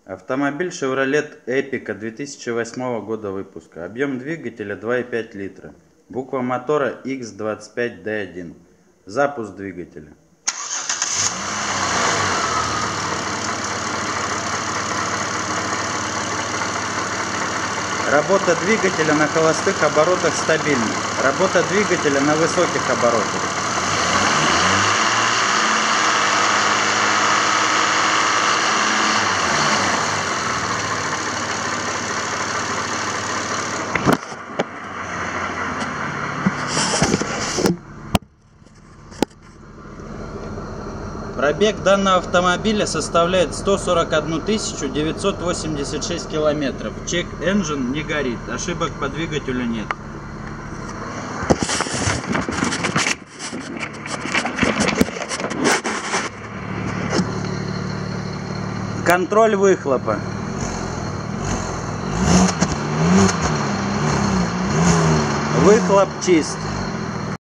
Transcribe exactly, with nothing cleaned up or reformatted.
Автомобиль Chevrolet Epica две тысячи восьмого года выпуска. Объем двигателя два и пять литра. Буква мотора икс двадцать пять дэ один. Запуск двигателя. Работа двигателя на холостых оборотах стабильна. Работа двигателя на высоких оборотах. Пробег данного автомобиля составляет сто сорок одну тысячу девятьсот восемьдесят шесть километров. Check engine не горит, ошибок по двигателю нет. Контроль выхлопа. Выхлоп чист.